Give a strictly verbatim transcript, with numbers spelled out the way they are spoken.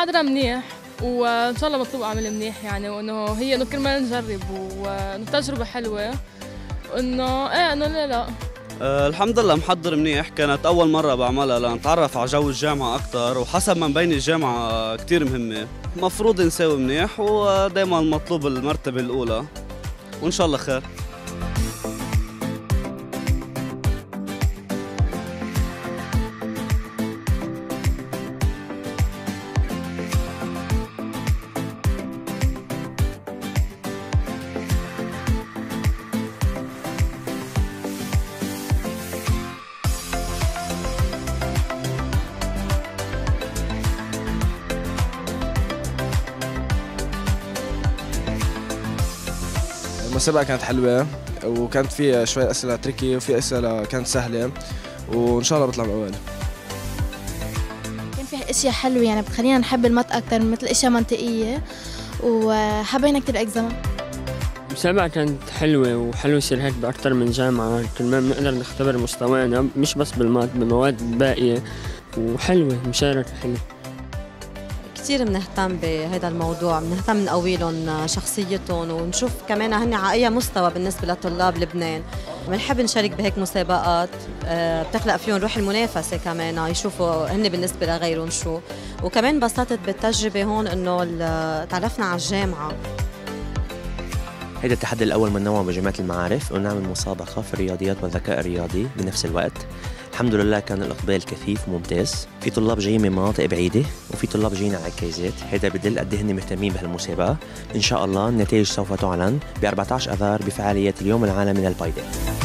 محاضرة منيح وإن شاء الله مطلوب أعمل منيح يعني، وإنه هي إنه كرمال نجرب وإنه تجربة حلوة وإنه إيه إنه لا لا. أه الحمد لله محضر منيح، كانت أول مرة بعملها لنتعرف على جو الجامعة أكتر، وحسب ما مبين الجامعة كتير مهمة، مفروض نساوي منيح ودايما مطلوب المرتبة الأولى وإن شاء الله خير. المسابقة كانت حلوة وكانت فيها شوية أسئلة تريكي وفي أسئلة كانت سهلة، وإن شاء الله بطلع من الأوائل. كان فيها أشياء حلوة يعني بتخلينا نحب المات أكثر، مثل أشياء منطقية وحبينا كتير أجزاء. المسابقة كانت حلوة وحلو يصير هيك بأكثر من جامعة، كمان بنقدر نختبر مستوانا مش بس بالمات بالمواد باقية، وحلوة مشاركة حلوة. كثير بنهتم بهذا الموضوع، بنهتم نقوي لهم شخصيتهم ونشوف كمان هن على أي مستوى بالنسبة لطلاب لبنان. بنحب نشارك بهيك مسابقات بتخلق فيهم روح المنافسة، كمان يشوفوا هن بالنسبة لغيرهم شو، وكمان انبسطت بالتجربة هون إنه تعرفنا على الجامعة. هيدا التحدي الأول من نوعه بجامعة المعارف، ونعمل مسابقة في الرياضيات والذكاء الرياضي بنفس الوقت. الحمد لله كان الإقبال كثيف وممتاز، في طلاب جايين من مناطق بعيدة وفي طلاب جايين على عكازات، هيدا بدل قد هن مهتمين بهالمسابقة. إن شاء الله النتائج سوف تعلن ب أربعة عشر آذار بفعالية اليوم العالمي للبايدات.